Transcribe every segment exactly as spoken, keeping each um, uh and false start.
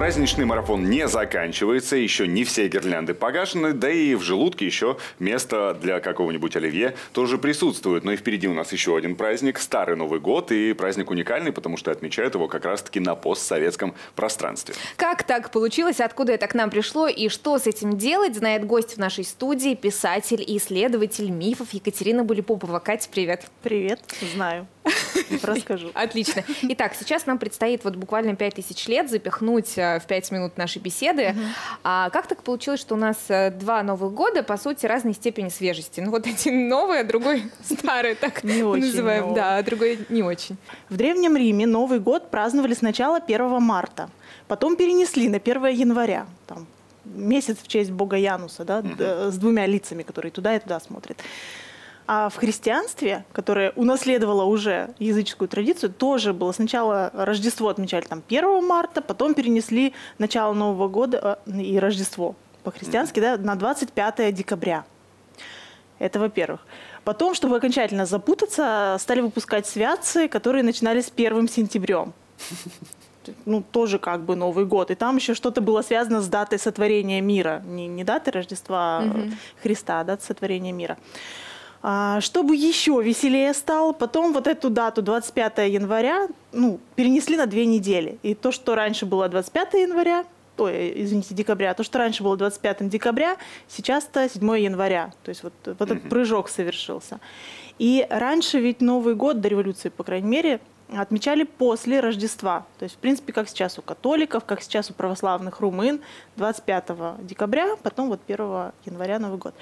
Праздничный марафон не заканчивается, еще не все гирлянды погашены, да и в желудке еще место для какого-нибудь оливье тоже присутствует. Но и впереди у нас еще один праздник – Старый Новый год, и праздник уникальный, потому что отмечают его как раз-таки на постсоветском пространстве. Как так получилось, откуда это к нам пришло и что с этим делать, знает гость в нашей студии, писатель и исследователь мифов Екатерина Булипопова. Катя, привет. Привет, знаю. Расскажу. Отлично. Итак, сейчас нам предстоит вот буквально пять тысяч лет запихнуть в пять минут нашей беседы. Угу. А как так получилось, что у нас два Новых года, по сути, разной степени свежести? Ну вот один новый, а другой старый, так не называем. Очень да, а другой не очень. В Древнем Риме Новый год праздновали сначала первого марта, потом перенесли на первое января. Там, месяц в честь бога Януса, да, угу. с двумя лицами, которые туда и туда смотрят. А в христианстве, которое унаследовало уже языческую традицию, тоже было. Сначала Рождество отмечали там первого марта, потом перенесли начало Нового года и Рождество по-христиански, да, на двадцать пятое декабря. Это во-первых. Потом, чтобы окончательно запутаться, стали выпускать святцы, которые начинались с первым сентябрем. Ну, тоже как бы Новый год. И там еще что-то было связано с датой сотворения мира. Не, не датой Рождества mm-hmm. Христа, а датой сотворения мира. Чтобы еще веселее стало, потом вот эту дату двадцать пятое января ну, перенесли на две недели. И то, что раньше было двадцать пятое января, ой, извините, декабря, то, что раньше было двадцать пятое декабря, сейчас-то седьмое января. То есть вот, вот этот mm-hmm. прыжок совершился. И раньше ведь Новый год, до революции, по крайней мере, отмечали после Рождества. То есть, в принципе, как сейчас у католиков, как сейчас у православных румын, двадцать пятого декабря, потом вот первого января Новый год.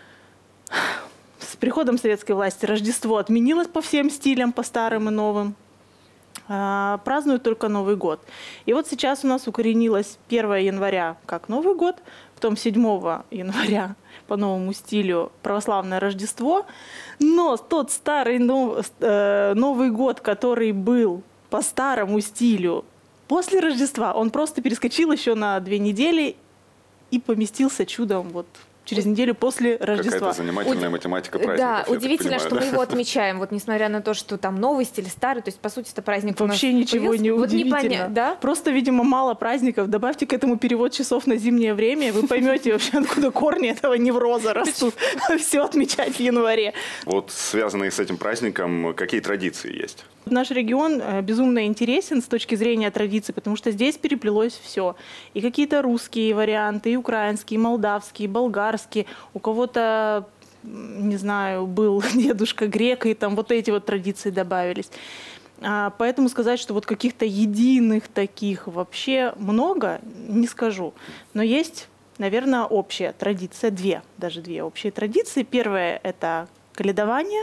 С приходом советской власти Рождество отменилось по всем стилям, по старым и новым. А, празднуют только Новый год. И вот сейчас у нас укоренилось первое января как Новый год, потом седьмого января по новому стилю православное Рождество. Но тот старый нов, э, Новый год, который был по старому стилю после Рождества, он просто перескочил еще на две недели и поместился чудом вот через неделю после Рождества. Какая-то занимательная Уд... математика праздника. Да, удивительно, понимаю, что да? мы его отмечаем, вот несмотря на то, что там новый стиль, старый, то есть, по сути, это праздник вообще у нас ничего появился. не вот удивительно. Не поня... да? Просто, видимо, мало праздников. Добавьте к этому перевод часов на зимнее время, вы поймете вообще, откуда корни этого невроза растут. Все отмечать в январе. Вот связанные с этим праздником, какие традиции есть? Наш регион безумно интересен с точки зрения традиций, потому что здесь переплелось все. И какие-то русские варианты, и украинские, и молдавские, и болгарские. У кого-то, не знаю, был дедушка грек, и там вот эти вот традиции добавились. Поэтому сказать, что вот каких-то единых таких вообще много, не скажу. Но есть, наверное, общая традиция, две, даже две общие традиции. Первая – это каледование.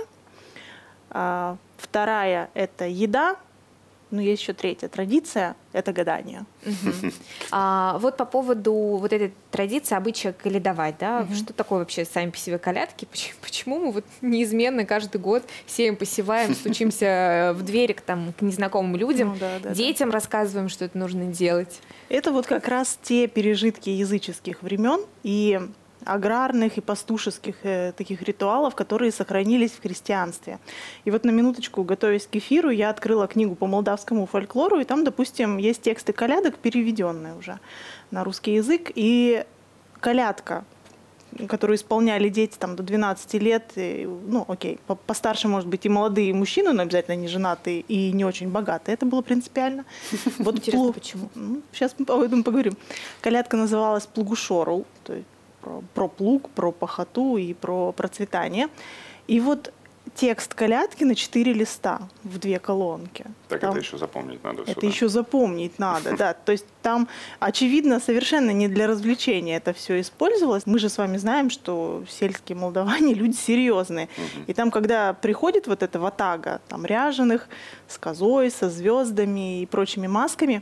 Вторая – это еда. Ну, есть еще третья традиция – это гадание. Uh-huh. а, вот по поводу вот этой традиции, обычая каледовать, да, uh-huh. что такое вообще сами по себе колядки? Почему, почему мы вот неизменно каждый год сеем, посеваем, стучимся в двери к, там, к незнакомым людям, ну, да, да, детям да. рассказываем, что это нужно делать? Это вот как раз те пережитки языческих времен и аграрных и пастушеских э, таких ритуалов, которые сохранились в христианстве. И вот на минуточку, готовясь к эфиру, я открыла книгу по молдавскому фольклору, и там, допустим, есть тексты колядок, переведенные уже на русский язык, и колядка, которую исполняли дети там, до двенадцати лет, и, ну, окей, постарше, может быть, и молодые мужчины, но обязательно не женатые и не очень богатые. Это было принципиально. Вот интересно, почему? Сейчас мы об этом поговорим. Колядка называлась «Плугушору», то есть Про, про плуг, про пахоту и про процветание. И вот текст колядки на четыре листа в две колонки. Так там, это еще запомнить надо. Это сюда. еще запомнить надо, да. То есть там, очевидно, совершенно не для развлечения это все использовалось. Мы же с вами знаем, что сельские молдаване люди серьезные. Угу. И там, когда приходит вот эта ватага, там ряженых, с козой, со звездами и прочими масками,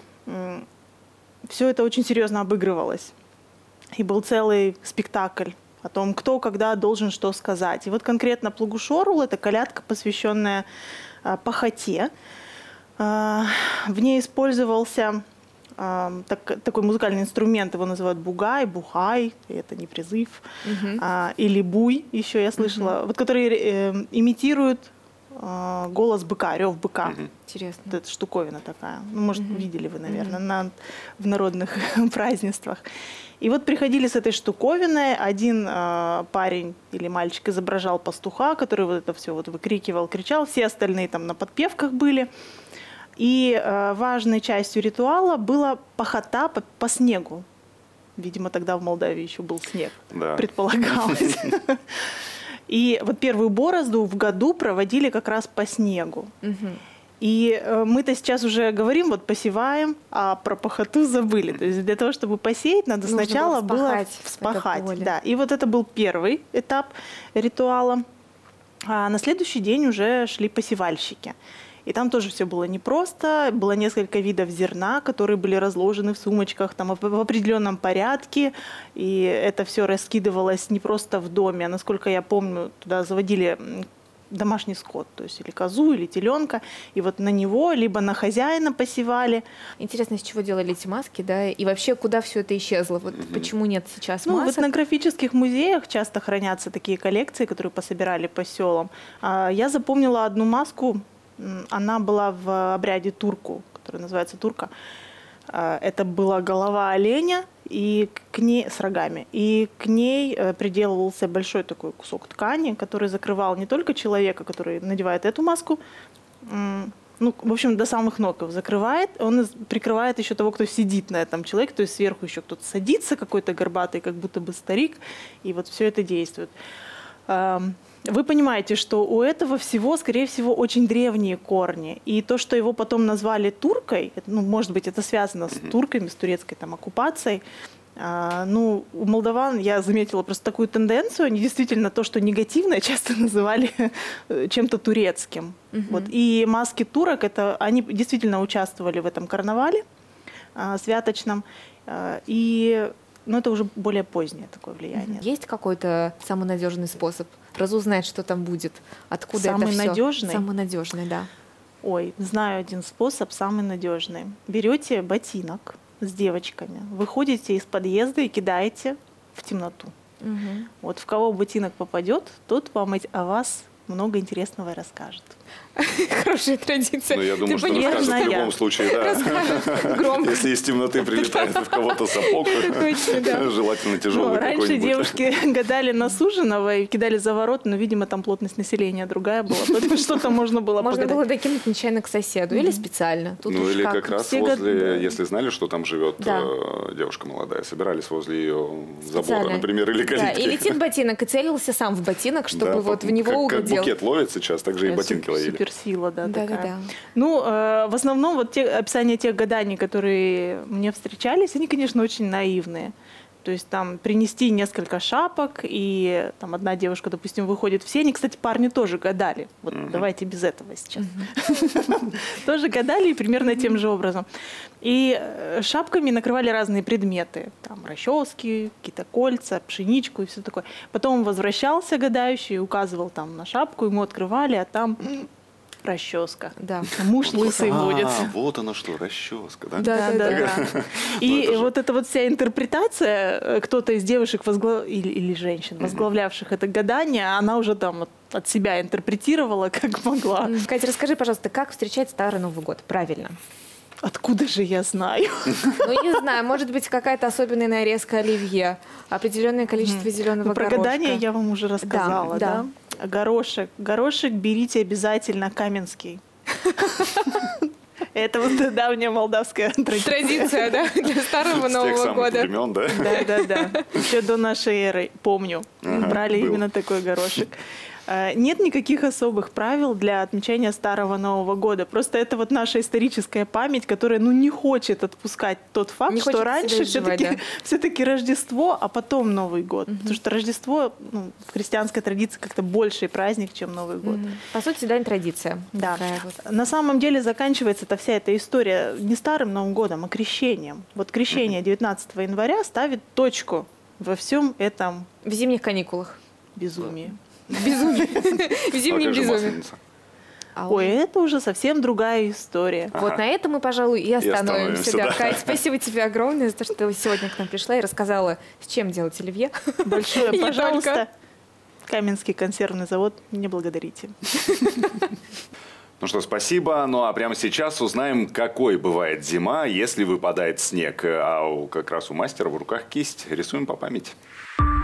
все это очень серьезно обыгрывалось. И был целый спектакль о том, кто когда должен что сказать. И вот конкретно Плугушорул – это колядка, посвященная а, пахоте. А, в ней использовался а, так, такой музыкальный инструмент, его называют бугай, бухай, это не призыв, uh-huh. а, или буй, еще я слышала, uh-huh. вот, который э, имитирует э, голос быка, рев быка. Мгм. Интересно. Вот эта штуковина такая. Ну, может, Мгм. видели вы, наверное, Мгм. на, в народных празднествах. И вот приходили с этой штуковиной. Один э, парень или мальчик изображал пастуха, который вот это все вот выкрикивал, кричал. Все остальные там на подпевках были. И э, важной частью ритуала была пахота по, по снегу. Видимо, тогда в Молдавии еще был снег, Да. предполагалось. И вот первую борозду в году проводили как раз по снегу. Мгм. И э, мы-то сейчас уже говорим, вот посеваем, а про пахоту забыли. То есть для того, чтобы посеять, надо Нужно сначала было было вспахать это вспахать. поле. Да. И вот это был первый этап ритуала. А на следующий день уже шли посевальщики. И там тоже все было непросто. Было несколько видов зерна, которые были разложены в сумочках там, в в определенном порядке. И это все раскидывалось не просто в доме, а, насколько я помню, туда заводили м, домашний скот, то есть или козу, или теленка. И вот на него, либо на хозяина посевали. Интересно, из чего делали эти маски, да? И вообще, куда все это исчезло? Вот почему нет сейчас Ну, в масок? этнографических музеях часто хранятся такие коллекции, которые пособирали по селам. А, Я запомнила одну маску. М, Она была в обряде турку, который называется турка. А, Это была голова оленя и к ней с рогами. И к ней э, приделывался большой такой кусок ткани, который закрывал не только человека, который надевает эту маску, м, ну, в общем, до самых ног его закрывает, он из- прикрывает еще того, кто сидит на этом человеке, то есть сверху еще кто-то садится, какой-то горбатый, как будто бы старик, и вот все это действует. Ам, Вы понимаете, что у этого всего, скорее всего, очень древние корни. И то, что его потом назвали туркой, это, ну, может быть, это связано с турками, с турецкой там, оккупацией. А, ну, у молдаван я заметила просто такую тенденцию. Они действительно то, что негативное, часто называли э, чем-то турецким. Мгм. Вот. И маски турок, это, они действительно участвовали в этом карнавале а, святочном. А, и ну, это уже более позднее такое влияние. Есть какой-то самый надежный способ разузнать, что там будет? Откуда Самый это всё? надежный? Самый надежный, да. Ой, знаю один способ, самый надежный. Берете ботинок с девочками, выходите из подъезда и кидаете в темноту. Мгм. Вот в кого ботинок попадет, тот вам эти- о вас много интересного расскажет. Хорошая традиция. Ну, я думаю, Ты что понимаешь, расскажет в Верная. любом случае, да. расскажет громко. Если из темноты прилетает в кого-то сапог, Точно, да. желательно Ну, тяжелый раньше какой-нибудь. девушки гадали на суженого и кидали за ворот, но, видимо, там плотность населения другая была, поэтому что-то можно было Можно погадать. было докинуть нечаянно к соседу или специально. Тут Ну уж или как раз Все возле, год- да. если знали, что там живет Да. э, девушка молодая, собирались возле ее забора, Специально. например, или Да, калитки. и летит ботинок, и целился сам в ботинок, чтобы Да, вот по- в него как, как угодил. букет ловит сейчас, так же и Э, ботинки суп- ловили. Суперсила, да, Да, да, такая. да. Ну, э, в основном вот те, описания тех гаданий, которые мне встречались, они, конечно, очень наивные. То есть там принести несколько шапок, и там одна девушка, допустим, выходит в сени. Кстати, парни тоже гадали. Вот давайте без этого сейчас. Тоже гадали и примерно тем же образом. И э, шапками накрывали разные предметы. Там расчески, какие-то кольца, пшеничку и все такое. Потом он возвращался гадающий, указывал там на шапку, ему открывали, а там м, расческа. Да. Муж лысый А, будет. вот оно что, расческа, да? Да, да, да. И это же- вот эта вот вся интерпретация, э, кто-то из девушек возглав... или, или женщин, возглавлявших это гадание, она уже там от, от себя интерпретировала, как могла. М, Катя, расскажи, пожалуйста, как встречать Старый Новый год? Правильно. Откуда же я знаю? Ну, не знаю, может быть, какая-то особенная нарезка оливье, определенное количество зеленого Ну, про горошка. гадание я вам уже рассказала, да. да? Горошек. Горошек берите обязательно каменский. Это вот давняя молдавская традиция. Традиция, да, для Старого С тех Нового самых года. времен, да? Да, да, да. Еще до нашей эры, помню, Ага, брали был. именно такой горошек. А, Нет никаких особых правил для отмечания Старого Нового года. Просто это вот наша историческая память, которая ну, не хочет отпускать тот факт, Не что хочет раньше себя изживать, все-таки да. все-таки Рождество, а потом Новый год. Потому что Рождество ну, в христианской традиции как-то больший праздник, чем Новый год. Мгм. По сути, да, традиция. Да. Такая вот. На самом деле заканчивается эта вся эта история не Старым Новым годом, а крещением. Вот крещение девятнадцатого января ставит точку во всем этом В зимних каникулах. безумии. Безумие. В А зимнем как же безумии. Масленица? А Ой, это уже совсем другая история. Вот Ага. на этом мы, пожалуй, и остановимся. остановимся, Да. да. Кать, спасибо тебе огромное за то, что ты сегодня к нам пришла и рассказала, с чем делать оливье. Большое, И не пожалуйста. только. Каменский консервный завод, не благодарите. Ну что, спасибо. Ну а прямо сейчас узнаем, какой бывает зима, если выпадает снег. А у, как раз у мастера в руках кисть. Рисуем по памяти.